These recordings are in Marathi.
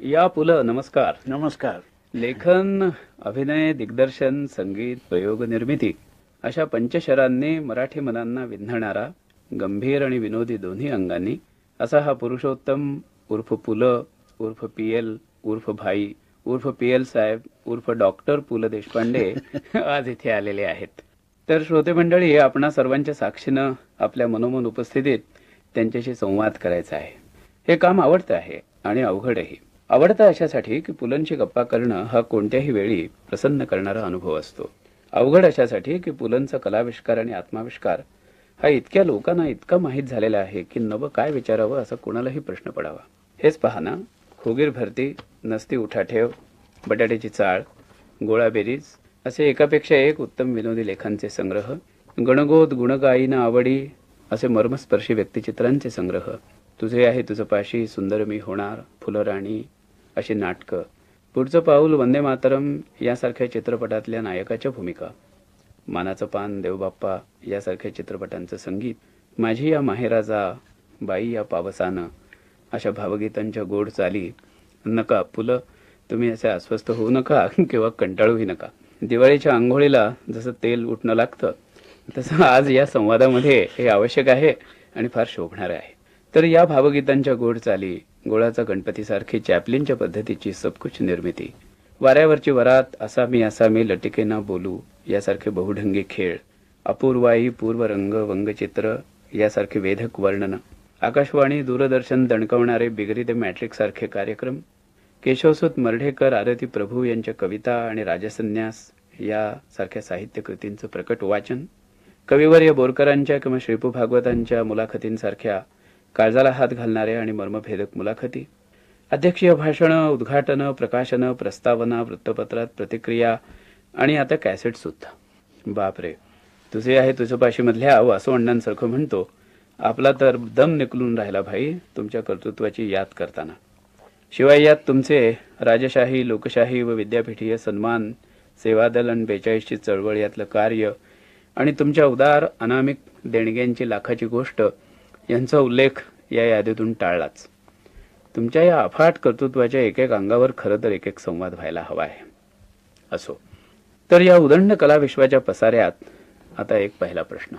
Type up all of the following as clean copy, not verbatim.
या पुलं नमस्कार. नमस्कार. लेखन, अभिनय, दिग्दर्शन, संगीत, प्रयोग, निर्मिती अशा पंचशरांनी मराठी मनांना विंधणारा, गंभीर आणि विनोदी दोन्ही अंगांनी असा हा पुरुषोत्तम उर्फ पुलं उर्फ पीएल उर्फ भाई उर्फ पीएल साहेब उर्फ डॉक्टर पु ल देशपांडे आज इथे आलेले आहेत. तर श्रोते मंडळी, आपणा सर्वांच्या साक्षीनं आपल्या मनोमन उपस्थितीत त्यांच्याशी संवाद करायचा आहे. हे काम आवडतं आहे आणि अवघडही. आवडतं अशासाठी की पुलंची गप्पा करणं हा कोणत्याही वेळी प्रसन्न करणारा अनुभव असतो. अवघड अशासाठी की पुलंचा कलाविष्कार आणि आत्माविष्कार हा इतक्या लोकांना इतका माहीत झालेला आहे की नवं काय विचारावं असा कोणालाही प्रश्न पडावा. हेच पहा ना, खोगीर भरती, नसती उठाठेव, बटाट्याची चाळ, गोळाबेरीज असे एकापेक्षा एक उत्तम विनोदी लेखांचे संग्रह, गणगोत गुणगायीन आवडी असे मर्मस्पर्शी व्यक्तिचित्रांचे संग्रह, तुझे आहे तुझं पाशी, सुंदर मी होणार, फुलराणी अशी नाटकं, पुढचं पाऊल, वंदे मातरम यासारख्या चित्रपटातल्या नायकाच्या भूमिका, मानाचं पान, देवबाप्पा यासारख्या चित्रपटांचं संगीत, माझी या माहेराजा, बाई या पावसानं अशा भावगीतांच्या गोड चाली. नका पुलं, तुम्ही असे अस्वस्थ होऊ नका किंवा कंटाळूही नका. दिवाळीच्या आंघोळीला जसं तेल उठणं लागतं तसं आज या संवादामध्ये हे आवश्यक आहे आणि फार शोभणार आहे. तर या भावगीतांच्या गोड चाली, गोळाचा गणपतीसारखी चॅपलिनच्या पद्धतीची सबकुछ निर्मिती, वाऱ्यावरची वरात, असामी लटिकेना बोलू यासारखे बहुढंगी खेळ, अपूर्वाई पूर्वरंग वंगचित्र यासारखे वेधक वर्णन, आकाशवाणी दूरदर्शन दणकवणारे बिगरी द मॅट्रिक सारखे कार्यक्रम, केशवसूत मर्ढेकर आरती प्रभू यांच्या कविता आणि राजसन्यास यासारख्या साहित्य कृतींचं प्रकट वाचन, कविवर्य बोरकरांच्या किंवा श्रीपू भागवतांच्या मुलाखतींसारख्या काळजाला हात घालणाऱ्या आणि मर्मभेदक मुलाखती, अध्यक्षीय भाषणं, उद्घाटनं, प्रकाशनं, प्रस्तावना, वृत्तपत्रात प्रतिक्रिया आणि आता कॅसेट सुद्धा. बापरे, तुझे आहे तुझं पाशीमधल्या वासवण्णांसारखं म्हणतो, आपला तर दम निकलून राहिला भाई तुमच्या कर्तृत्वाची याद करताना. शिवाय यात तुमचे राजशाही, लोकशाही व विद्यापीठीय सन्मान, सेवादल आणि 42ची चळवळ यातलं कार्य आणि तुमच्या उदार अनामिक देणग्यांची लाखाची गोष्ट यांचा उल्लेख या यादीतून टाळलाच. तुमच्या या अफाट कर्तृत्वाच्या एक एक अंगावर खरं तर एक एक संवाद व्हायला हवा आहे. असो, तर या उदंड कलाविश्वाच्या पसाऱ्यात आता एक पहिला प्रश्न.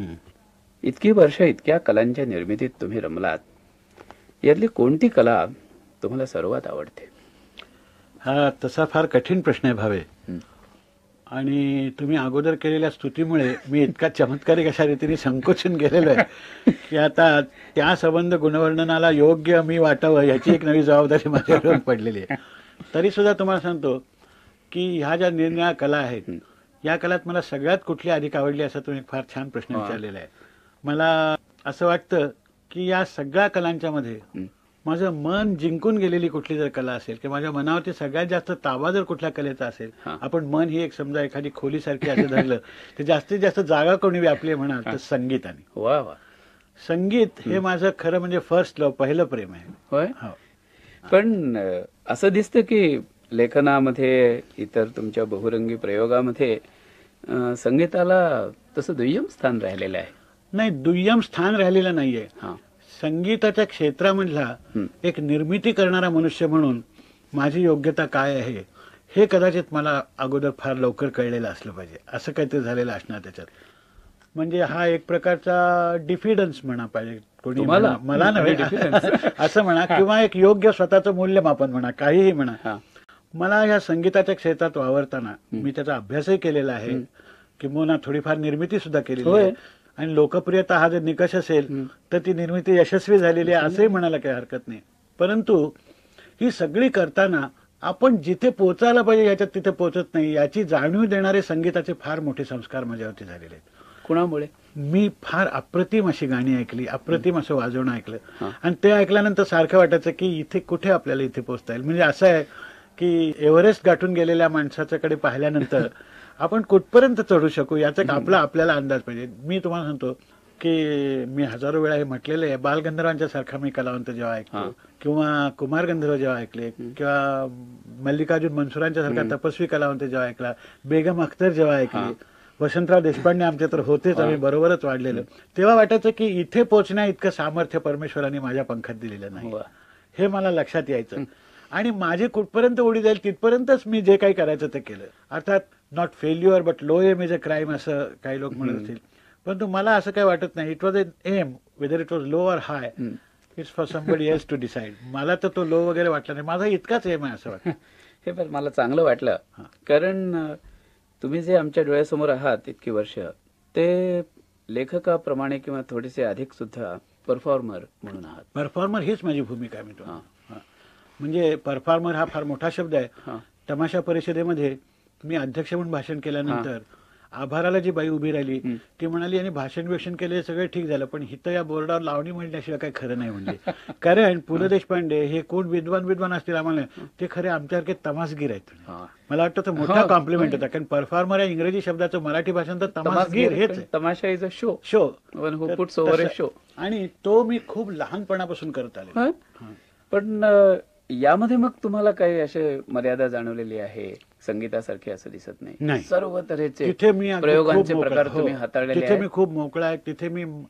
इतकी वर्ष इतक्या कलांच्या निर्मितीत तुम्ही रमलात, यातली कोणती कला तुम्हाला सर्वात आवडते? हा तसा फार कठीण प्रश्न आहे भावे. आणि तुम्ही अगोदर केलेल्या स्तुतीमुळे मी इतका चमत्कारिक अशा रीतीने संकोचून गेलेलो आहे की आता त्या संबंध गुणवर्णनाला योग्य मी वाटावं याची एक नवी जबाबदारी माझ्यावर पडलेली आहे. तरी सुद्धा तुम्हाला सांगतो की ह्या ज्या निरनिराळ्या कला आहेत, या कलात मला सगळ्यात कुठली अधिक आवडली असा तुम्ही फार छान प्रश्न विचारलेला आहे. मला असं वाटतं की या सगळ्या कलांच्या मध्ये माझं मन जिंकून गेलेली कुठली जर कला असेल किंवा माझ्या मनावरती सगळ्यात जास्त ताबा जर कुठल्या कलेचा असेल, आपण मन ही एक समजा एखादी खोलीसारखी असं धरलं तर जास्तीत जास्त जागा कोणी व्यापली म्हणाल तर संगीताने. वा वा, संगीत हे माझं खरं म्हणजे फर्स्ट लव्ह, पहिलं प्रेम आहे. होय. पण असं दिसतं की लेखनामध्ये, इतर तुमच्या बहुरंगी प्रयोगामध्ये संगीताला तसं दुय्यम स्थान राहिलेलं आहे. नाही, दुय्यम स्थान राहिलेलं नाहीये. संगीताच्या क्षेत्रामधला एक निर्मिती करणारा मनुष्य म्हणून माझी योग्यता काय आहे हे कदाचित मला अगोदर फार लवकर कळलेलं असलं पाहिजे. असं काहीतरी झालेलं असणार त्याच्यात. म्हणजे हा एक प्रकारचा डिफिडन्स म्हणा पाहिजे, कोणी मला नव्हे असं म्हणा, किंवा एक योग्य स्वतःचं मूल्यमापन म्हणा, काहीही म्हणा. मला या संगीताच्या क्षेत्रात वावरताना मी त्याचा अभ्यासही केलेला आहे, किंवा थोडीफार निर्मिती सुद्धा केलेली आहे. आणि लोकप्रियता हा जर निकष असेल तर ती निर्मिती यशस्वी झालेली आहे असंही म्हणायला काही हरकत नाही. परंतु ही सगळी करताना आपण जिथे पोहोचायला पाहिजे याच्यात तिथे पोहोचत नाही याची जाणीव देणारे संगीताचे फार मोठे संस्कार माझ्यावरती झालेले आहेत. कुणामुळे? मी फार अप्रतिम अशी गाणी ऐकली, अप्रतिम असं वाजवणं ऐकलं, आणि ते ऐकल्यानंतर सारखं वाटायचं की इथे कुठे आपल्याला इथे पोहोचता येईल. म्हणजे असं आहे की एव्हरेस्ट गाठून गेलेल्या माणसाच्याकडे पाहिल्यानंतर आपण कुठपर्यंत चढू शकू याचा आपल्याला अंदाज पाहिजे. मी तुम्हाला सांगतो की मी हजारो वेळा हे म्हटलेलं आहे, बालगंधर्वांच्या सारखा मी कलावंत जेव्हा ऐकतो, किंवा कुमार गंधर्व जेव्हा ऐकले, किंवा मल्लिकार्जुन मनसुरांच्या सारखा तपस्वी कलावंत जेव्हा ऐकला, बेगम अख्तर जेव्हा ऐकली, वसंतराव देशपांडे आमच्या तर होतेच, आम्ही बरोबरच वाढलेलं, तेव्हा वाटायचं की इथे पोहोचण्या इतकं सामर्थ्य परमेश्वराने माझ्या पंखात दिलेलं नाही, हे मला लक्षात यायचं. आणि माझे कुठपर्यंत ओढी जाईल तिथपर्यंतच मी जे काही करायचं ते केलं. अर्थात not failure but low aim is a crime असं काही लोक म्हणत असतील, परंतु मला असं काही वाटत नाही. It was an aim whether it was low or high, it's for somebody else to decide. मला तर तो लो वगैरे वाटला नाही, माझा इतकाच एम आहे असं वाटतं. हे पण मला चांगलं वाटलं, कारण तुम्ही जे आमच्या डोळ्यासमोर आहात इतकी वर्ष, ते लेखकाप्रमाणे किंवा थोडेसे अधिक सुद्धा परफॉर्मर म्हणून आहात. परफॉर्मर हीच माझी भूमिका आहे मित्र. म्हणजे परफॉर्मर हा फार मोठा शब्द आहे. तमाशा परिषदेमध्ये मी अध्यक्ष म्हणून भाषण केल्यानंतर आभाराला जी बाई उभी राहिली ती म्हणाली, आणि भाषण केले सगळं ठीक झालं, पण हिथं या बोर्डावर लावणी म्हणण्याशिवाय काही खरं नाही म्हणजे. कारण पु ल देशपांडे हे कोण विद्वान असतील आम्हाला, ते खरे आमच्यासारखे तमासगीर आहेत. मला वाटतं तो मोठा कॉम्प्लिमेंट होता, कारण परफॉर्मर या इंग्रजी शब्दाचं मराठी भाषांतर तमासगीर हेच आहे. तमाशा इज अ शो. शो. आणि तो मी खूप लहानपणापासून करत आले. पण यामध्ये मग तुम्हाला काही असे मर्यादा जाणवलेली आहे? संगीतासारखे असं दिसत नाही. सर्व तऱ्हेचे तिथे मी प्रयोगांचे प्रकार तुम्ही हाताळलेले तिथे मी खूप मोकळा आहे. तिथे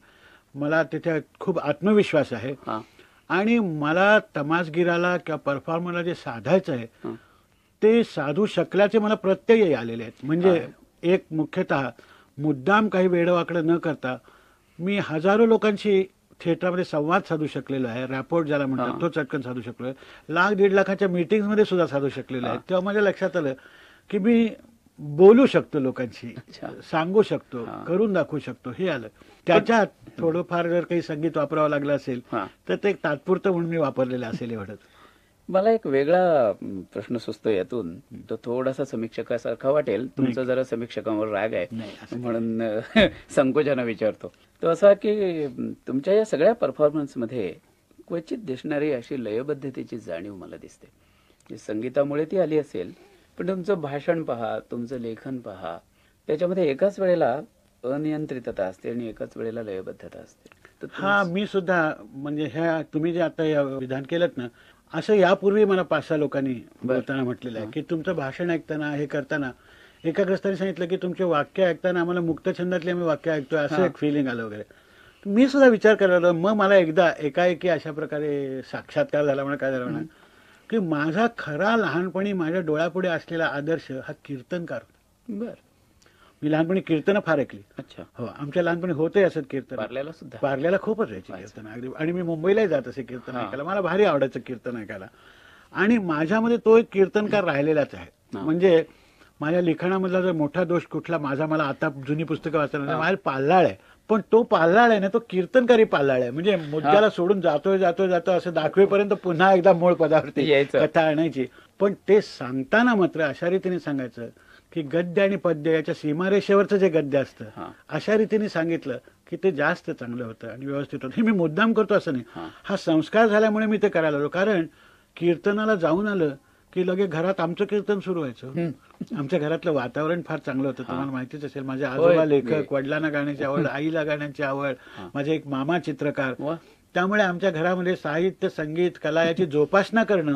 मला तिथे खूप आत्मविश्वास आहे. आणि मला तमासगिराला किंवा परफॉर्मरला जे साधायचं आहे ते साधू शकल्याचे मला प्रत्यय आलेले आहेत. म्हणजे एक मुख्यतः मुद्दाम काही वेडवाकडं न करता मी हजारो लोकांशी थिएटरमध्ये संवाद साधू शकलेलो आहे. रॅपोर्ट ज्याला म्हणतात तो चटकन साधू शकलो आहे. 1,00,000-1.5 लाखाच्या मीटिंग्समध्ये सुद्धा साधू शकलेलो आहे. तेव्हा माझ्या लक्षात आलं की मी बोलू शकतो, लोकांशी सांगू शकतो, करून दाखवू शकतो. हे आलं. त्याच्यात थोडंफार जर काही संगीत वापरावं लागलं असेल तर ते तात्पुरतं म्हणून मी वापरलेलं असेल एवढंच. मला एक वेगळा प्रश्न सुचतो यातून, तो थोडासा समीक्षकासारखा वाटेल. तुमचा जरा समीक्षकांवर राग आहे म्हणून संकोचाने विचारतो. तो असा की तुमच्या या सगळ्या परफॉर्मन्समध्ये क्वचित दिसणारी अशी लयबद्धतेची जाणीव मला दिसते. संगीतामुळे ती आली असेल, पण तुमचं भाषण पहा, तुमचं लेखन पहा, त्याच्यामध्ये एकाच वेळेला अनियंत्रितता असते आणि एकाच वेळेला लयबद्धता असते. हा, मी सुद्धा म्हणजे ह्या तुम्ही जे आता विधान केलं ना, असं यापूर्वी मला 5-6 लोकांनी बोलताना म्हटलेलं आहे की तुमचं भाषण ऐकताना, हे करताना एका ग्रस्ताने सांगितलं की तुमचे वाक्य ऐकताना आम्हाला मुक्त छंदातले आम्ही वाक्य ऐकतोय असं एक फिलिंग आलं वगैरे. मी सुद्धा विचार करायला, मग मला एकदा एकाएकी अशा प्रकारे साक्षात्कार झाला. म्हणा काय झालं म्हणा की माझा खरा लहानपणी माझ्या डोळ्यापुढे असलेला आदर्श हा कीर्तनकार होता. बर. मी लहानपणी कीर्तनं फार ऐकली. अच्छा. हो, आमच्या लहानपणी होते असं कीर्तन. पार्ल्याला खूपच यायची कीर्तन अगदी. आणि मी मुंबईलाही जात असे कीर्तन ऐकायला. मला भारी आवडायचं कीर्तन ऐकायला. आणि माझ्यामध्ये तो एक कीर्तनकार राहिलेलाच आहे. म्हणजे माझ्या लिखाणामधला जर मोठा दोष कुठला मला आता जुनी पुस्तकं वाचताना माझ्या पाल्लाळ आहे, पण तो पाल्लाळ आहे ना, तो कीर्तनकारी पाल्लाळ आहे. म्हणजे मुद्द्याला सोडून जातोय असं दाखवेपर्यंत पुन्हा एकदा मूळ पदावरती कथा आणायची. पण ते सांगताना मात्र अशा रीतीने सांगायचं की गद्य आणि पद्य याच्या सीमारेषेवरचं जे गद्य असतं अशा रीतीने सांगितलं की ते जास्त चांगलं होतं आणि व्यवस्थित होतं. हे मी मुद्दाम करतो असं नाही, हा संस्कार झाल्यामुळे मी ते करायला लागलो. कारण कीर्तनाला जाऊन आलं की लगे घरात आमचं कीर्तन सुरू व्हायचं. आमच्या घरातलं वातावरण फार चांगलं होतं. तुम्हाला माहितीच असेल, माझे आजोबा लेखक, वडिलांना गाण्याची आवड, आईला गाण्याची आवड, माझे एक मामा चित्रकार. त्यामुळे आमच्या घरामध्ये साहित्य, संगीत, कला याची जोपासना करणं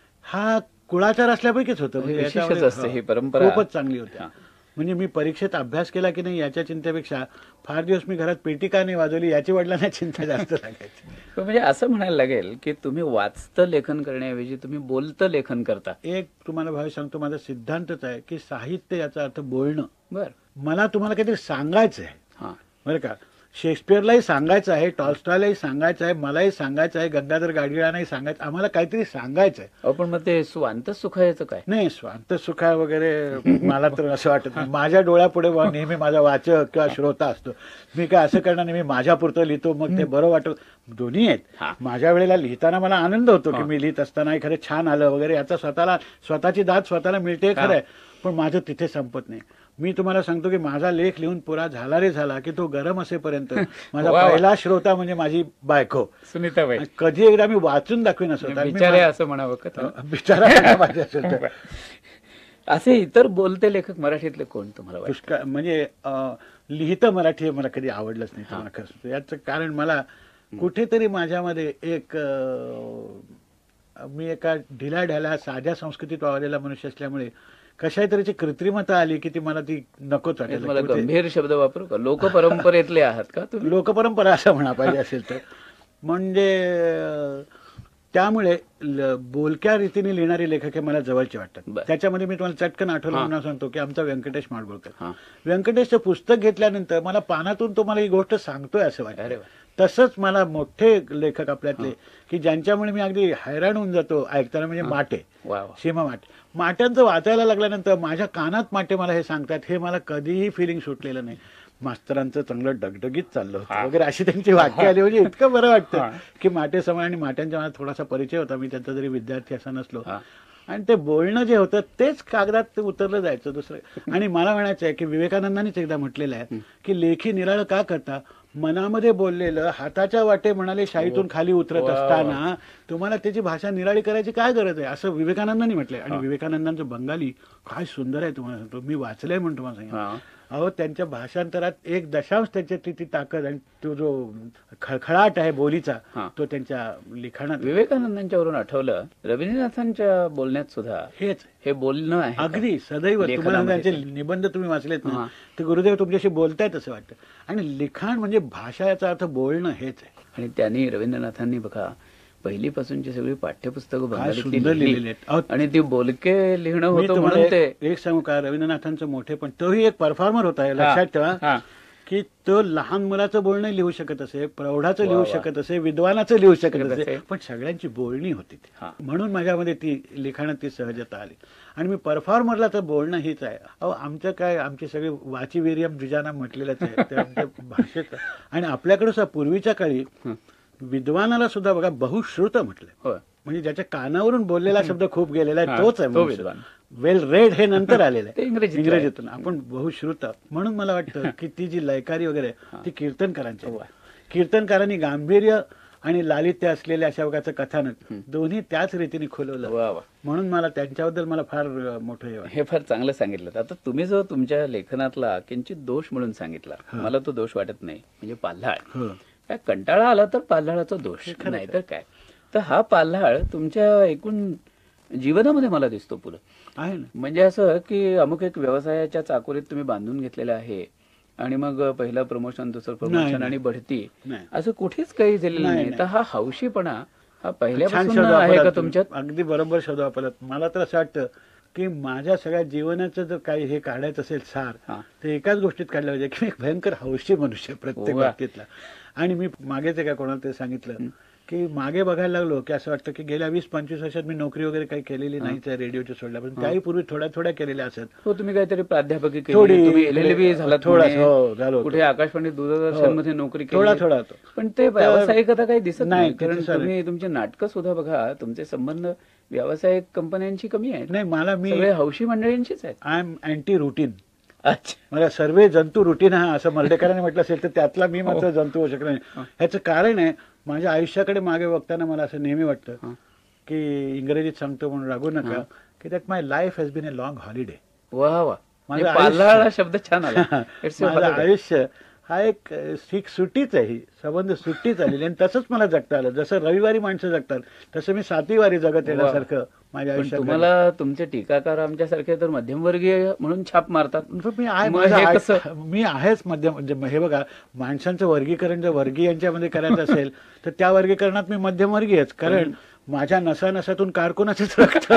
हा कुळाचार असल्यापैकीच होतं. ही परंपरा खूपच चांगली होती. म्हणजे मी परीक्षेत अभ्यास केला की नाही याच्या चिंतेपेक्षा फार दिवस मी घरात पेटी का नाही वाजवली याची वडिलांना चिंता जास्त लागायची. म्हणजे असं म्हणायला लागेल की तुम्ही वाचतं लेखन करण्याऐवजी तुम्ही बोलतं लेखन करता. एक तुम्हाला भावी सांगतो, माझा सिद्धांतच आहे की साहित्य याचा अर्थ बोलणं. बर. मला तुम्हाला काहीतरी सांगायचं आहे, बरं का. शेक्सपियरलाही सांगायचं आहे, टॉल्स्टॉयलाही सांगायचं आहे, मलाही सांगायचं आहे, गंगाधर गाडगिळांनाही सांगायचं, आम्हाला काहीतरी सांगायचं आहे. पण मग ते स्वांत सुखायचं काय? नाही, स्वांत सुखा वगैरे मला तर असं वाटत नाही. माझ्या डोळ्यापुढे नेहमी माझा वाचक किंवा श्रोता असतो. मी काय असं करणार नाही, मी माझ्यापुरतं लिहितो, मग ते बरं वाटत. दोन्ही आहेत. माझ्या वेळेला लिहिताना मला आनंद होतो की मी लिहित असताना खरं छान आलं वगैरे, याचा स्वतःची दाद स्वतःला मिळते, खरं आहे. पण माझं तिथे संपत नाही. मी तुम्हाला सांगतो की माझा लेख लिहून पुरा झाला रे झाला की तो गरम असेपर्यंत माझा पहिला श्रोता म्हणजे माझी बायको सुनीताबाई. कधी एकदा मी वाचून दाखवीन असं म्हणावं का, बिचारा माझ्या असेल. असे इतर बोलते लेखक मराठीतले कोण तुम्हाला? पुष्कळ. म्हणजे लिहितं मराठी हे मला कधी आवडलंच नाही तुम्हाला खरं. याचं कारण मला कुठेतरी माझ्यामध्ये एक मी एका ढिल्या ढाल्या साध्या संस्कृतीत वावरलेला मनुष्य असल्यामुळे कशा तऱ्हेची कृत्रिमता आली की ती मला ती नकोच वाटेल. मला गंभीर शब्द वापरू का? लोकपरंपरेतले आहात का तुम्ही? लोकपरंपरा असं म्हणा पाहिजे असेल तर. म्हणजे त्यामुळे बोलक्या रीतीने लिहिणारे लेखक हे मला जवळचे वाटतात. बरं. त्याच्यामध्ये मी तुम्हाला चटकन आठवलं म्हणून सांगतो की आमचा व्यंकटेश माडगुळकर. हा. व्यंकटेशचं पुस्तक घेतल्यानंतर मला पानातून तो मला ही गोष्ट सांगतोय असं अरे वाटतं. वा. तसंच मला मोठे लेखक आपल्यातले की ज्यांच्यामुळे मी अगदी हैराण होऊन जातो ऐकताना म्हणजे माटे, वा वा. सीमा माटे. माट्यांचं वाचायला लागल्यानंतर माझ्या कानात माटे मला हे सांगतात हे मला कधीही फिलिंग सुटलेलं नाही. मास्तरांचं चांगलं डगडगीत चाललं होतं वगैरे अशी त्यांची वाक्य आली. म्हणजे इतकं बरं वाटतं की माटे समय आणि माट्यांच्या मला थोडासा परिचय होता. मी त्यांचा जरी विद्यार्थी असा नसलो आणि ते बोलणं जे होतं तेच कागदात ते उतरलं जायचं दुसरं. आणि मला म्हणायचं आहे की विवेकानंदांनीच एकदा म्हटलेलं आहे की लेखी निराळं का करता, मनामध्ये बोललेलं हाताच्या वाटे म्हणाले शाईतून खाली उतरत असताना तुम्हाला त्याची भाषा निराळी करायची काय गरज आहे असं विवेकानंदांनी म्हटलंय. आणि विवेकानंदांचं बंगाली काय सुंदर आहे तुम्हाला सांगतो. मी वाचलंय म्हणून तुम्हाला सांगितलं. अहो त्यांच्या भाषांतरात 1 त्याच्यातली ती ताकद आणि तो जो खळखळाट आहे बोलीचा तो त्यांच्या लिखाणात. विवेकानंदांच्यावरून आठवलं रवींद्रनाथांच्या बोलण्यात सुद्धा हेच हे बोलणं आहे. अगदी सदैव तुम्हाला त्यांचे निबंध तुम्ही वाचलेत ना ते गुरुदेव तुमच्याशी बोलतायत असं वाटतं. आणि लिखाण म्हणजे भाषा याचा अर्थ बोलणं हेच आहे. आणि त्यांनी रवींद्रनाथांनी बघा पहिलीपासूनची सगळी पाठ्यपुस्तकं सुंदर बंगालीतली लिहिलेली लिहिली आहेत. आणि ती बोलके लिहिणं मी होतं तुम्हाला म्हणून ते एक सांगू का, रवींद्रनाथांचं मोठे पण तोही एक परफॉर्मर होता हे लक्षात ठेवा की तो लहान मुलाचं बोलणं लिहू शकत असे, प्रौढाचं लिहू शकत असे, विद्वानाचं लिहू शकत असे, पण सगळ्यांची बोलणी होती ती. म्हणून माझ्यामध्ये ती लिखाणात ती सहजता आली. आणि मी परफॉर्मरला तर बोलणं हीच आहे. अहो आमचं काय आमची सगळी वाचीवीर्यम द्विजाना म्हटलेलंच आहे ते आमच्या भाषेत. आणि आपल्याकडे सुद्धा पूर्वीच्या काळी विद्वानाला सुद्धा बघा बहुश्रुत म्हटलंय. म्हणजे ज्याच्या कानावरून बोललेला शब्द खूप गेलेला आहे तोच आहे विद्वान. वेल रेड हे नंतर आलेलं आहे इंग्रजीतून. आपण बहुश्रुत. म्हणून मला वाटतं की ती जी लयकारी वगैरे ती कीर्तनकारांची. कीर्तनकारांनी गांभीर्य आणि लालित्य असलेल्या अशा प्रकारचं कथानक दोन्ही त्याच रीतीने खुलवलं. म्हणून मला त्यांच्याबद्दल मला फार मोठं हे फार चांगलं सांगितलं. आता तुम्ही जो तुमच्या लेखनातला किंचित दोष म्हणून सांगितला मला तो दोष वाटत नाही. म्हणजे पाल्हाळ काय कंटाळा आला तर पाल्हाळाचा दोष नाही तर काय. तर हा पाल्हाळ तुमच्या एकूण जीवनामध्ये मला दिसतो पुढं आहे ना. म्हणजे असं की अमुक एक व्यवसायाच्या चाकोरीत तुम्ही बांधून घेतलेला आहे आणि मग पहिलं प्रमोशन दुसरं प्रमोशन आणि बढती असं कुठेच काही झालेलं नाही. तर हा हौशीपणा हा पहिल्यापासून आहे का तुमच्यात? अगदी बरोबर शोध वापरत. मला तर असं वाटतं की माझ्या सगळ्या जीवनाचं जर काही हे काढायचं असेल सार तर एकाच गोष्टीत काढलं पाहिजे की मी एक भयंकर हौशी मनुष्य प्रत्येक बाबतीतला. आणि मी मागेच एका कोणाला ते सांगितलं की मागे बघायला लागलो की असं वाटतं की गेल्या 20-25 वर्षात मी नोकरी वगैरे काही केलेली नाहीच आहे रेडिओच्या सोडल्यापासून. त्याही पूर्वी थोड्या थोड्या केलेल्या असत. हो तुम्ही काहीतरी प्राध्यापकी केली, तुम्ही LLB झाला, थोडा कुठे आकाशवाणी दूरदर्शन मध्ये नोकरी केली, थोडा पण ते व्यावसायिकता काही दिसत नाही. कारण तुम्ही तुमचे नाटकं सुद्धा बघा तुमचे संबंध व्यावसायिक कंपन्यांची कमी आहेत. नाही मला मी सगळे हौशी मंडळींचीच आहेत. I am anti routine. अच्छा. मला सर्व जंतू रुटीन हा असं मर्डेकरांनी म्हटलं असेल तर त्यातला मी मात्र जंतू होऊ शकलो नाही. ह्याचं कारण आहे माझ्या आयुष्याकडे मागे बघताना मला असं नेहमी वाटतं की इंग्रजीत सांगतो म्हणून रागू नका की that my life has been a long holiday. वा वा. पाल्हाळा शब्द छान आला. माझं आयुष्य हा एक सुट्टीच आहे. ही संबंध सुट्टीच आलेली आणि तसंच मला जगता आलं. जसं रविवारी माणसं जगतात तसं मी 7वी वारी जगत येण्यासारखं माझ्या आयुष्यात. तुम्हाला तुमचे टीकाकार आमच्यासारखे तर मध्यमवर्गीय म्हणून छाप मारतात. मी आहेच मध्यम. हे बघा माणसांचं वर्गीकरण जर वर्गीयांच्यामध्ये करायचं असेल तर त्या वर्गीकरणात मी मध्यमवर्गीयच. कारण माझ्या नसानसातून कारकुनाचंच रक्त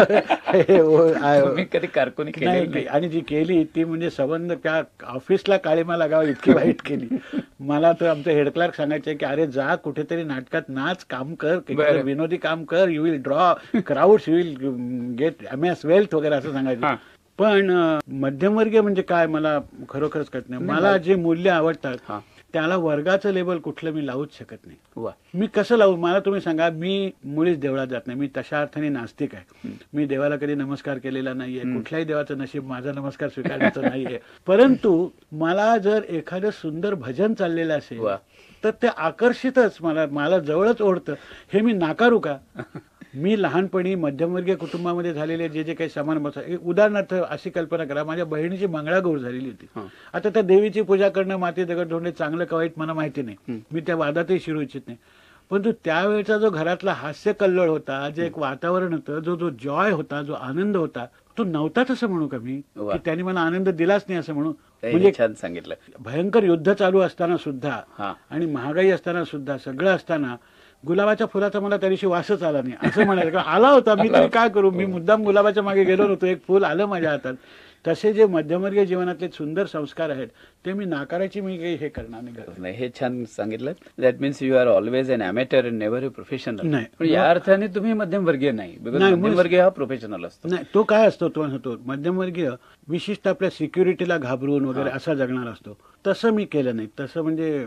कधी कारकुनी नाही. आणि जी केली ती म्हणजे संबंध त्या ऑफिसला काळीमा लागावं इतकी वाईट केली. मला तर आमचे हेड क्लार्क सांगायचे की अरे जा कुठेतरी नाटकात नाच, काम कर, विनोदी काम कर, you will draw crowds, you will get immense wealth वगैरे असं सांगायचं. पण मध्यमवर्गीय म्हणजे काय मला खरोखरच कळत नाही. मला जे मूल्य आवडतात त्याला वर्गाचं लेबल कुठलं मी लावूच शकत नाही. मी कसं लावू मला तुम्ही सांगा. मी मुळीच देवळात जात नाही. मी तशा अर्थाने नास्तिक आहे. मी देवाला कधी नमस्कार केलेला नाहीये. कुठल्याही देवाचं नशीब माझा नमस्कार स्वीकारण्याचं नाहीये. परंतु मला जर एखादं सुंदर भजन चाललेलं असेल तर ते आकर्षितच मला जवळच ओढतं. हे मी नाकारू का? मी लहानपणी मध्यमवर्गीय कुटुंबामध्ये झालेले जे काही समान उदाहरणार्थ अशी कल्पना करा माझ्या बहिणीची मंगळागौर झालेली होती. आता त्या देवीची पूजा करणं माती दगड धोंडे चांगलं का वाईट मला माहिती नाही. मी त्या वादातही शिरू इच्छित नाही. परंतु त्यावेळेचा जो घरातला हास्य कल्लोळ होता, जे एक वातावरण होतं, जो जॉय होता, जो आनंद होता तो नव्हताच असं म्हणू का मी की त्यांनी मला आनंद दिलाच नाही असं म्हणू. म्हणजे छान सांगितलं. भयंकर युद्ध चालू असताना सुद्धा आणि महागाई असताना सुद्धा सगळं असताना गुलाबाच्या फुलाचा मला त्या दिवशी वासच आला नाही असं म्हणायचं, कारण आला होता मी तरी काय करू, मी मुद्दाम गुलाबाच्या मागे गेलो नव्हतो, एक फुल आलं माझ्या हातात. तसे जे मध्यमवर्गीय जीवनातले सुंदर संस्कार आहेत ते मी नाकारायची मी काही हे करणार नाही गरज नाही. हे छान सांगितलं. That means you are always an amateur and never a professional. नाही. पण या अर्थाने तुम्ही मध्यमवर्गीय नाही, बिकॉज नाही, मध्यमवर्गीय हा प्रोफेशनल असतो. नाही. तो काय असतो, तो म्हणतो मध्यमवर्गीय विशिष्ट आपल्या सिक्युरिटीला घाबरून वगैरे असा जगणार असतो. तसं मी केलं नाही. तसं म्हणजे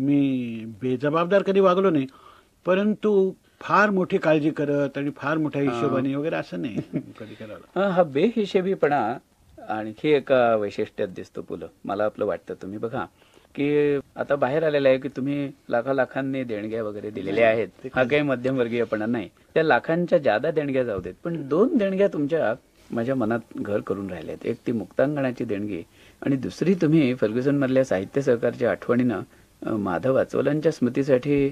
मी बेजबाबदार कधी वागलो नाही, परंतु फार मोठी काळजी करत आणि फार मोठ्या हिशोबाने वगैरे असं नाही कधी करायला. हा बेहिशेबीपणा आणखी एका वैशिष्ट्यात दिसतो पुलं, मला आपलं वाटतं. तुम्ही बघा की आता बाहेर आलेलं आहे की तुम्ही लाखांनी देणग्या वगैरे दिलेल्या आहेत. हा काही मध्यमवर्गीयपणा नाही. त्या लाखांच्या जादा देणग्या जाऊ देत, पण 2 देणग्या तुमच्या माझ्या मनात घर करून राहिल्यात. एक ती मुक्तांगणाची देणगी आणि दुसरी तुम्ही फर्ग्युसन मधल्या साहित्य सहकारच्या आठवणीनं माधव वाचवलांच्या स्मृतीसाठी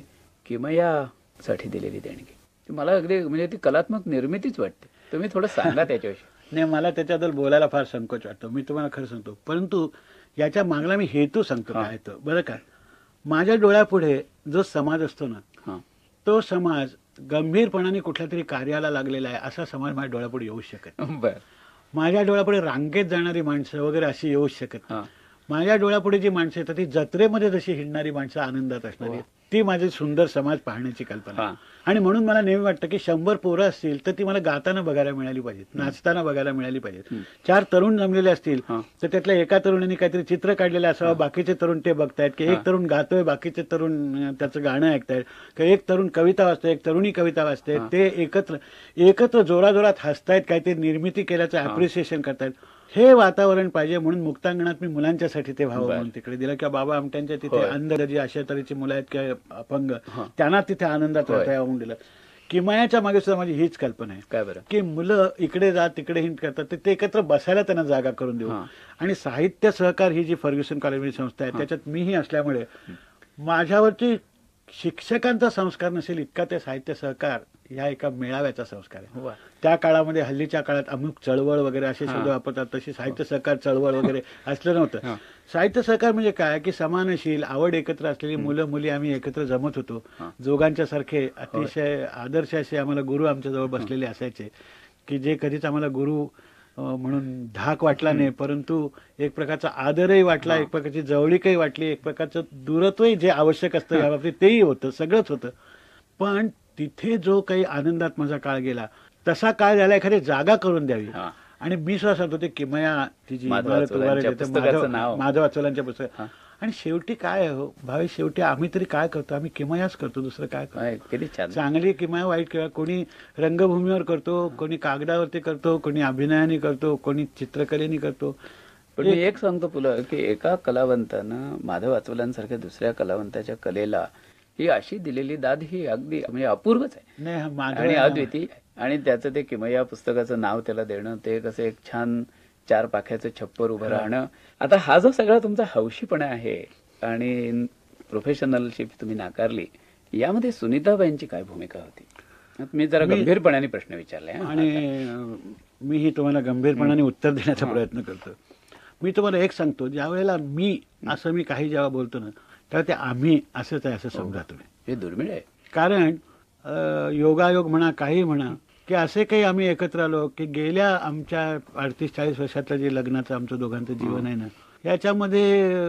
किमयासाठी दिलेली देणगी. मला अगदी म्हणजे ती कलात्मक निर्मितीच वाटते. तुम्ही थोडं सांगा त्याच्याविषयी. नाही, मला त्याच्याबद्दल बोलायला फार संकोच वाटतो, मी तुम्हाला खरं सांगतो. परंतु याच्या मागला मी हेतू सांगतो काय तो. बरं का, माझ्या डोळ्यापुढे जो समाज असतो ना, तो समाज गंभीरपणाने कुठल्या तरी कार्याला लागलेला आहे असा समाज माझ्या डोळ्यापुढे येऊ शकत. बर. माझ्या डोळ्यापुढे रांगेत जाणारी माणसं वगैरे अशी येऊ शकत. माझ्या डोळ्यापुढे जी माणसं येतात ती जत्रेमध्ये जशी हिंडणारी माणसं आनंदात असणारी, ती माझी सुंदर समाज पाहण्याची कल्पना. आणि म्हणून मला नेहमी वाटतं की 100 पोरं असतील तर ती मला गाताना बघायला मिळाली पाहिजेत, नाचताना बघायला मिळाली पाहिजेत. 4 तरुण जमलेले असतील तर त्यातल्या एका तरुणाने काहीतरी चित्र काढलेलं असावं, बाकीचे तरुण ते बघतायत, की एक तरुण गातोय, बाकीचे तरुण त्याचं गाणं ऐकतायत, की एक तरुण कविता वाचतोय, एक तरुणी कविता वाचते, ते एकत्र जोराजोरात हसतायत, काहीतरी निर्मिती केल्याचं अप्रिसिएशन करतायत. हे वातावरण पाहिजे म्हणून मुक्तांगणात मी मुलांच्यासाठी ते व्हावं म्हणून तिकडे दिलं, किंवा बाबा आमट्यांच्या तिथे अंध जी अशा तऱ्हेची मुलं आहेत किंवा अपंग, त्यांना तिथे आनंदात राहता यावं दिलं. किमयाच्या मागे सुद्धा माझी हीच कल्पना आहे. काय बरं, की मुलं इकडे जा तिकडे हिंड करतात, ते एकत्र बसायला त्यांना जागा करून देऊ. आणि साहित्य सहकार ही जी फर्ग्युसन कॉलेज संस्था आहे त्याच्यात मीही असल्यामुळे माझ्यावरती शिक्षकांचा संस्कार नसेल इतका ते साहित्य सहकार ह्या एका मेळाव्याचा संस्कार आहे. त्या काळामध्ये हल्लीच्या काळात अमुक चळवळ वगैरे असे शब्द वापरतात, तशी साहित्य सहकार चळवळ वगैरे असलं नव्हतं. साहित्य सहकार म्हणजे काय की समानशील आवड एकत्र असलेली मुलं मुली आम्ही एकत्र जमत होतो. जोगांच्या सारखे अतिशय आदर्श असे आम्हाला गुरु आमच्याजवळ बसलेले असायचे, की जे कधीच आम्हाला गुरु म्हणून धाक वाटला नाही, परंतु एक प्रकारचा आदरही वाटला, एक प्रकारची जवळीकही वाटली, एक प्रकारचं दूरत्वही जे आवश्यक असतं या बाबतीत तेही होतं, सगळंच होतं. पण तिथे जो काही आनंदात माझा काळ गेला तसा काळ झाला एखादी जागा करून द्यावी. आणि मी सुद्धा सांगतो ते किमया ती जी माधव वाचवलांच्या पुस्तक. आणि शेवटी काय हो भावी, शेवटी आम्ही तरी काय करतो, आम्ही किमयाच करतो, दुसरं काय करतो. चांगली किमया, वाईट किंवा कोणी रंगभूमीवर करतो, कोणी कागदावरती करतो, कोणी अभिनयाने करतो, कोणी चित्रकलेने करतो. पण मी एक सांगतो तुला की एका कलावंतानं माधव वाचवलांसारख्या दुसऱ्या कलावंताच्या कलेला ही अशी दिलेली दाद ही अगदी म्हणजे अपूर्वच आहे आणि अद्वितीय. आणि त्याचं ते किमया पुस्तकाचं नाव त्याला देणं, ते कसं एक छान 4 पाख्याचं छप्पर उभं राहणं. आता हा जो सगळा तुमचा हौशीपणा आहे आणि प्रोफेशनलशिप तुम्ही नाकारली, यामध्ये सुनीताबाईंची काय भूमिका होती? मी जरा गंभीरपणाने प्रश्न विचारलाय आणि मीही तुम्हाला गंभीरपणाने उत्तर देण्याचा प्रयत्न करतो. मी तुम्हाला एक सांगतो, ज्या वेळेला मी असं मी काही जेव्हा बोलतो ना तेव्हा ते आम्ही असंच आहे असं समजा तुम्ही. हे दुर्मिळ आहे. कारण योगायोग म्हणा काही म्हणा की असे काही आम्ही एकत्र आलो की गेल्या आमच्या 38-40 वर्षातलं जे लग्नाचं आमचं दोघांचं जीवन आहे ना, याच्यामध्ये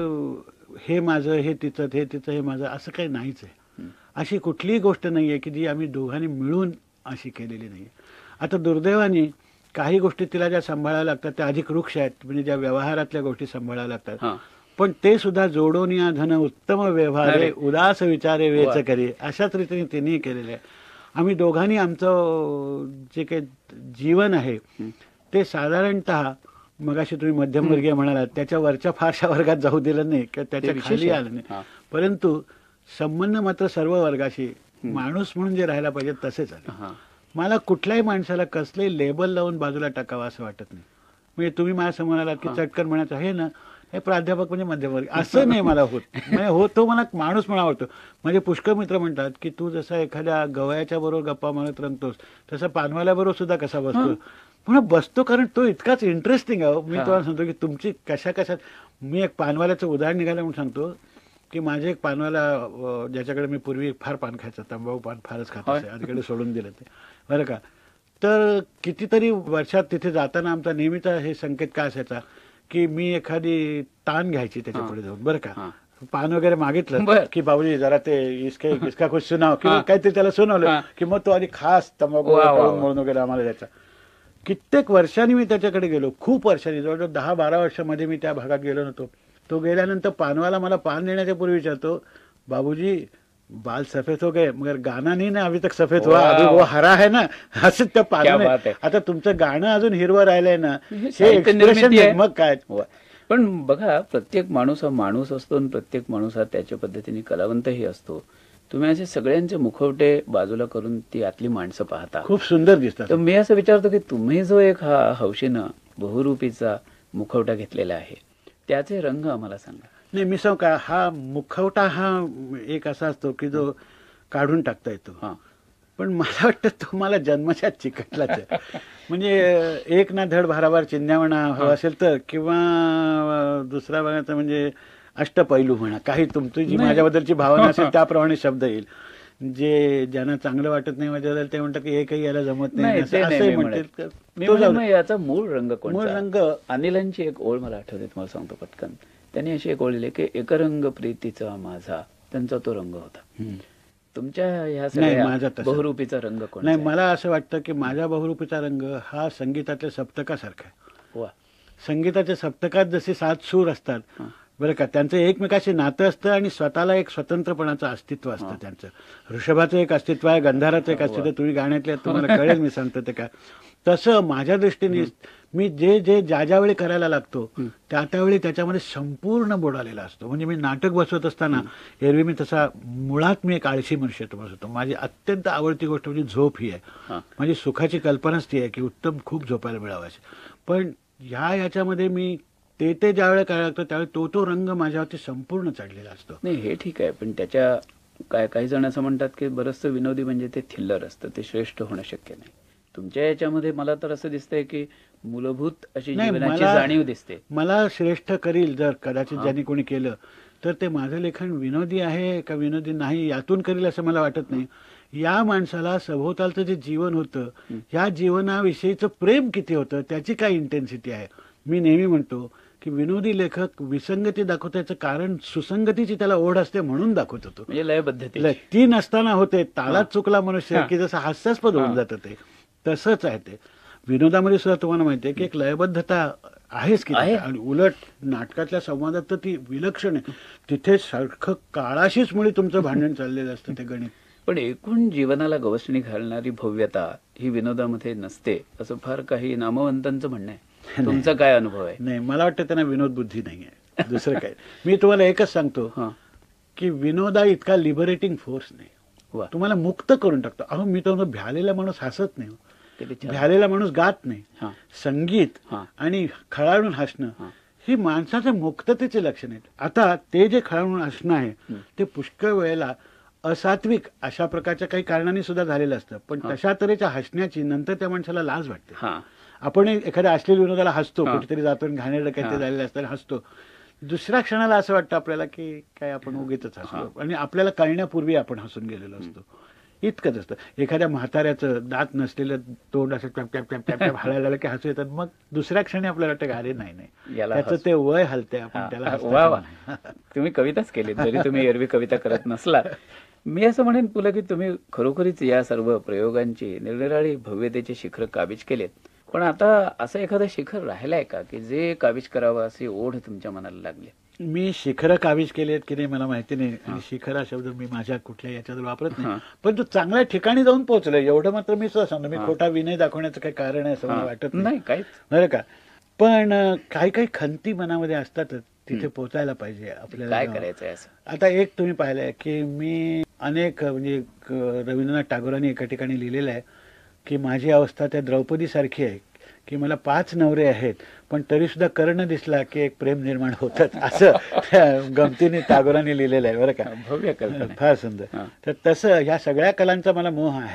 हे माझं हे तिचं, हे तिचं हे माझं असं काही नाहीच आहे. अशी कुठलीही गोष्ट नाही आहे की जी आम्ही दोघांनी मिळून अशी केलेली नाही. आता दुर्दैवाने काही गोष्टी तिला ज्या सांभाळायला लागतात त्या अधिक वृक्ष आहेत, म्हणजे ज्या व्यवहारातल्या गोष्टी सांभाळायला लागतात, पण ते सुद्धा जोडून या धन उत्तम व्यवहारे उदास विचारे वेच करे अशाच रीतीने तिने केलेले आहे. आम्ही दोघांनी आमचं जे काही जीवन आहे ते साधारणतः मगाशी तुम्ही मध्यमवर्गीय म्हणालात त्याच्या वरच्या फारशा वर्गात जाऊ दिलं नाही किंवा त्याच्या खाली आलं नाही, परंतु संबंध मात्र सर्व वर्गाशी माणूस म्हणून जे राहायला पाहिजे तसेच आले. मला कुठल्याही माणसाला कसले लेबल लावून बाजूला टाकावं असं वाटत नाही. म्हणजे तुम्ही माझ्यासमोर आलात की चटकन म्हणायचं हे ना हे प्राध्यापक म्हणजे मध्यमवर्ग असं नाही मला होत. म्हणजे होतो मला माणूस म्हणा आवडतो. माझे पुष्कळ मित्र म्हणतात की तू जसा एखाद्या गवयाच्या बरोबर गप्पा मारत रंगतोस तसा पानवाल्याबरोबर सुद्धा कसा बसतो. म्हणून बसतो कारण तो इतकाच इंटरेस्टिंग आहे. मी तुम्हाला सांगतो की तुमची कशा मी एक पानवाल्याचं उदाहरण निघालं म्हणून सांगतो. की माझे एक पानवाला ज्याच्याकडे मी पूर्वी फार पान खायचं, तंबाखू पान फारच खात असे, अलीकडे सोडून दिलं ते, बरं का. तर कितीतरी वर्षात तिथे जाताना आमचा नेहमीचा हे संकेत काय असायचा की मी एखादी ताण घ्यायची त्याच्या पुढे जाऊन, बरं का, पान वगैरे मागितलं की बाबूजी जरा ते इसका कुछ सुनाव किंवा काहीतरी त्याला सुनावलं की मग तो आधी खास तंबाखू म्हणून वगैरे आम्हाला द्यायचा. कित्येक वर्षांनी मी त्याच्याकडे गेलो, खूप वर्षांनी, जवळजवळ 10-12 वर्षामध्ये मी त्या भागात गेलो नव्हतो. तो गेल्यानंतर पानवाला मला पान देण्याच्या पूर्वी विचारतो, बाबूजी बाल सफेद हो गए मगर गाना नहीं ना अभी तक सफेद हुआ, अभी वो हरा है ना, असं त्या पानाने. आता तुमचं गाणं अजून हिरवं राहिलंय ना, हे एक्सप्रेशन मग काय. पण बघा, प्रत्येक माणूस हा माणूस असतो आणि प्रत्येक माणूस हा त्याच्या पद्धतीने कलावंतही असतो. तुम्ही असे सगळ्यांचे मुखवटे बाजूला करून ती आतली माणसं पाहता, खूप सुंदर दिसतात. तर मी असं विचारतो की तुम्ही जो एक हा हौशीनं बहुरूपीचा मुखवटा घेतलेला आहे, त्याचे रंग आम्हाला सांगा. नाही, मी सांगू का, हा मुखवटा हा एक असा असतो की जो काढून टाकता येतो. पण मला वाटतं तो मला जन्मशात चिकटलाच आहे. म्हणजे एक ना धड भाराभार चिंध्यावणा हवा असेल तर, किंवा दुसरा बघायचं म्हणजे अष्टपैलू म्हणा, काही तुमची जी माझ्याबद्दलची भावना असेल त्याप्रमाणे शब्द येईल. जे ज्यांना चांगलं वाटत नाही माझ्याबद्दल ते म्हणतात की हे काही याला जमत नाही, असंही म्हणतात. याचा मूळ रंग कोणता? मूळ रंग अनिलांची एक ओळ मला आठवते, तुम्हाला सांगतो पटकन. त्यांनी अशी एक ओळ लिहिली की एकरंग प्रीतीचा माझा, त्यांचा तो रंग होता. तुमच्या ह्या सगळ्या बहुरूपीचा रंग कोण? नाही, मला असं वाटतं की माझ्या बहुरूपीचा रंग हा संगीतातल्या सप्तकासारखा आहे. वा. संगीताच्या सप्तकात जसे 7 सूर असतात, बरं का, त्यांचं एकमेकाशी नातं असतं आणि स्वतःला एक स्वतंत्रपणाचं अस्तित्व असतं. त्यांचं ऋषभाचं एक अस्तित्व आहे, गंधाराचं एक अस्तित्व, तुम्ही गाण्यातल्या तुम्हाला कळेल मी सांगतो ते काय. तसं माझ्या दृष्टीने मी जे जे ज्या ज्यावेळी करायला लागतो त्या त्यावेळी त्याच्यामध्ये संपूर्ण बुडालेला असतो. म्हणजे मी नाटक बसवत असताना एरवी मी तसा मुळात मी एक आळशी मनुष्य बसवतो. माझी अत्यंत आवडती गोष्ट म्हणजे झोप ही आहे. माझी सुखाची कल्पनाच ती आहे की उत्तम खूप झोपायला मिळावं. पण याच्यामध्ये मी ते ज्यावेळेला करायला लागतो त्यावेळी तो रंग माझ्यावरती संपूर्ण चढलेला असतो. नाही, हे ठीक आहे, पण त्याच्या काही जण असं म्हणतात की बरंचसं विनोदी म्हणजे ते थिल्लर असतं, ते श्रेष्ठ होणं शक्य नाही. तुमच्या याच्यामध्ये मला तर असं दिसतंय की मूलभूत अशी जीवनाची जाणीव दिसते. मला श्रेष्ठ करील जर कदाचित ज्यांनी कोणी केलं तर ते माझं लेखन विनोदी आहे का विनोदी नाही यातून करील असं मला वाटत नाही. या माणसाला सभोवतालचं जे जीवन होतं, या जीवनाविषयीचं प्रेम किती होतं, त्याची काय इंटेन्सिटी आहे. मी नेहमी म्हणतो की विनोदी लेखक विसंगती दाखवण्याचं कारण सुसंगतीची त्याला ओढ असते म्हणून दाखवत होतो. म्हणजे लयबद्धते ती नसताना होते, तालात चुकला मनुष्य की जसं हास्यास्पद होऊन जातं ते तसंच आहे. ते विनोदामध्ये सुद्धा तुम्हाला माहिती आहे की एक लयबद्धता आहेच की आहे. आणि उलट नाटकातल्या संवादात तर ती विलक्षण आहे. तिथे सारखं काळाशीच मुळे तुमचं भांडण चाललेलं असतं ते गणित. पण एकूण जीवनाला गवसणी घालणारी भव्यता ही विनोदामध्ये नसते असं फार काही नामवंतांचं म्हणणं आहे. तुमचा काय अनुभव आहे? नाही, मला वाटतं त्यांना विनोद बुद्धी नाही आहे, दुसरं काय. मी तुम्हाला एकच सांगतो की विनोदा इतका लिबरेटिंग फोर्स नाही, तुम्हाला मुक्त करून टाकतो. अहो, मी तर भ्यालेला माणूस हसत नाही, भ्यालेला माणूस गात नाही. संगीत आणि खळाळून हसणं ही माणसाच्या मुक्ततेचे लक्षण आहेत. आता ते जे खळाळून हसणं आहे ते पुष्कळ वेळेला असात्विक अशा प्रकारच्या काही कारणांनी सुद्धा झालेलं असतं. पण तशा तऱ्हेच्या हसण्याची नंतर त्या माणसाला लाज वाटते. आपण एखाद्या अश्लील विनोदाला हसतो, कुठेतरी जातो घाणेरडं काहीतरी झालेलं असतं हसतो. दुसऱ्या क्षणाला असं वाटतं आपल्याला की काय आपण उगीच हसलो आणि आपल्याला कळण्यापूर्वी आपण हसून गेलेलो असतो. इतकंच असतं. एखाद्या म्हाताऱ्याचं दात नसलेलं तोंड असं टॅप टॅप टॅप टॅप हलायला लागलं की हसू येतात. मग दुसऱ्या क्षणी आपल्याला वाटतं अरे नाही, त्याचं ते वय हलते, आपण त्याला. तुम्ही कविताच केली जरी तुम्ही एरवी कविता करत नसला. मी असं म्हणेन तुला की तुम्ही खरोखरीच या सर्व प्रयोगांची निरनिराळी भव्यतेचे शिखर काबीज केलेत. पण आता असं एखादं शिखर राहिलंय का की जे काबीज करावं असे ओढ तुमच्या मनाला लागले? मी शिखरं काबीज केली आहेत की नाही मला माहिती नाही. शिखर हा शब्द मी माझ्या कुठल्या याच्यात वापरत नाही. पण तो चांगल्या ठिकाणी जाऊन पोहोचलोय एवढं मात्र मी सुद्धा सांगतो. मी खोटा विनय दाखवण्याचं काही कारण आहे असं मला वाटत नाही काही, बरं का. पण काही खंती मनामध्ये असतातच, तिथे पोहोचायला पाहिजे आपल्याला. काय करायचंय असं? आता एक तुम्ही पाहिलंय की मी अनेक म्हणजे रवींद्रनाथ टागोरांनी एका ठिकाणी लिहिलेलं आहे की माझी अवस्था त्या द्रौपदी सारखी आहे की मला 5 नवरे आहेत पण तरी सुद्धा कर्ण दिसला की एक प्रेम निर्माण होतं, असं गमतीने टागोरांनी लिहिलेलं आहे बरं का. भव्य कल्पना, फार सुंदर. तर तसं ह्या सगळ्या कलांचा मला मोह आहे.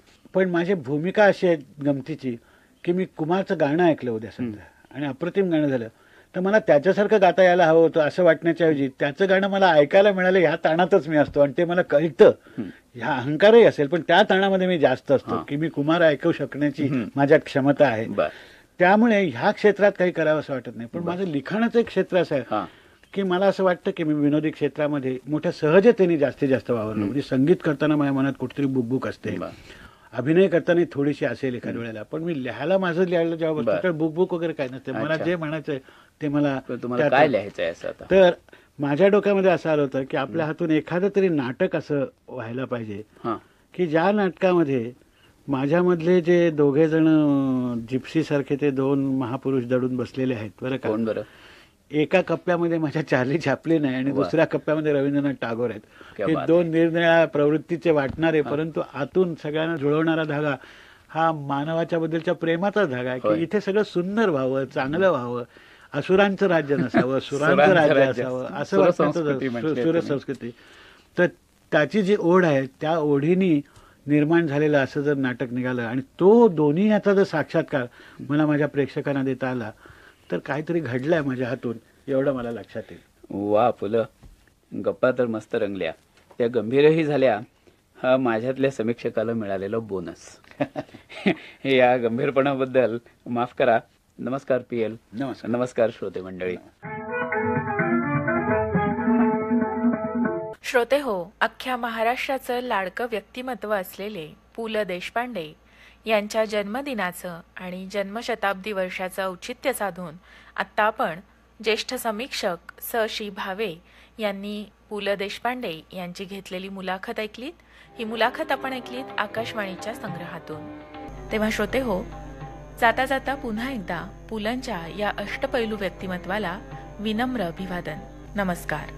पण माझी भूमिका अशी आहे गमतीची की मी कुमारचं गाणं ऐकलं उद्या समजा आणि अप्रतिम गाणं झालं तर मला त्याच्यासारखं गाता यायला हवं होतं असं वाटण्याच्या ऐवजी त्याचं गाणं मला ऐकायला मिळालं ह्या ताणातच मी असतो आणि ते मला कळतं. ह्या अहंकारही असेल पण त्या ताणामध्ये मी जास्त असतो की मी कुमार ऐकू शकण्याची माझ्यात क्षमता आहे. त्यामुळे ह्या क्षेत्रात काही करावं असं वाटत नाही. पण माझं लिखाणाचं एक क्षेत्र असं आहे की मला असं वाटतं की मी विनोदी क्षेत्रामध्ये मोठ्या सहजतेने जास्तीत जास्त वावरलो. म्हणजे संगीत करताना माझ्या मनात कुठेतरी बुकबुक असते, अभिनय करताना थोडीशी असेल एखाद्या वेळेला, पण मी लिहायला माझं लिहायला जेव्हा बसतो तर बुकबुक वगैरे काय नसते. मला जे म्हणायचंय ते मला काय लिहायचंय असं. तर माझ्या डोक्यामध्ये असं आलं होतं की आपल्या हातून एखादं तरी नाटक असं व्हायला पाहिजे की ज्या नाटकामध्ये माझ्यामधले जे दोघे जण जिप्सी सारखे ते दोन महापुरुष दडून बसलेले आहेत बरं का. बरं. एका कप्प्यामध्ये माझ्या चार्ली चॅप्लिन आहे आणि दुसऱ्या कप्प्यामध्ये रवींद्रनाथ टागोर आहेत. हे दोन निरनिळ्या प्रवृत्तीचे वाटणारे परंतु आतून सगळ्यांना जुळवणारा धागा हा मानवाच्या बद्दलच्या प्रेमाचा धागा आहे की इथे सगळं सुंदर व्हावं, चांगलं व्हावं, असुरांचं राज्य नसावं, सुरांचं राज्य असावं असं वाटतं. सुरसंस्कृती. तर त्याची जी ओढ आहे त्या ओढीनी निर्माण झालेलं असं जर नाटक निघालं आणि तो दोन्ही याचा जर साक्षात्कार मला माझ्या प्रेक्षकांना देता आला तर काहीतरी घडलंय माझ्या हातून एवढं मला लक्षात येईल. वा फुलं, गप्पा तर मस्त रंगल्या, त्या गंभीरही झाल्या. हा माझ्यातल्या समीक्षकाला मिळालेला बोनस. या गंभीरपणाबद्दल माफ करा. नमस्कार PL. नमस्कार श्रोते मंडळी. श्रोते हो, अख्ख्या महाराष्ट्राचं लाडकं व्यक्तिमत्व असलेले पु ल देशपांडे यांच्या जन्मदिनाचं आणि जन्मशताब्दी वर्षाचं औचित्य साधून आत्ता आपण ज्येष्ठ समीक्षक स.शी. भावे यांनी पु ल देशपांडे यांची घेतलेली मुलाखत ऐकलीत. ही मुलाखत आपण ऐकलीत आकाशवाणीच्या संग्रहातून. तेव्हा श्रोते हो, जाता जाता पुन्हा एकदा पुलंच्या या अष्टपैलू व्यक्तिमत्वाला विनम्र अभिवादन. नमस्कार.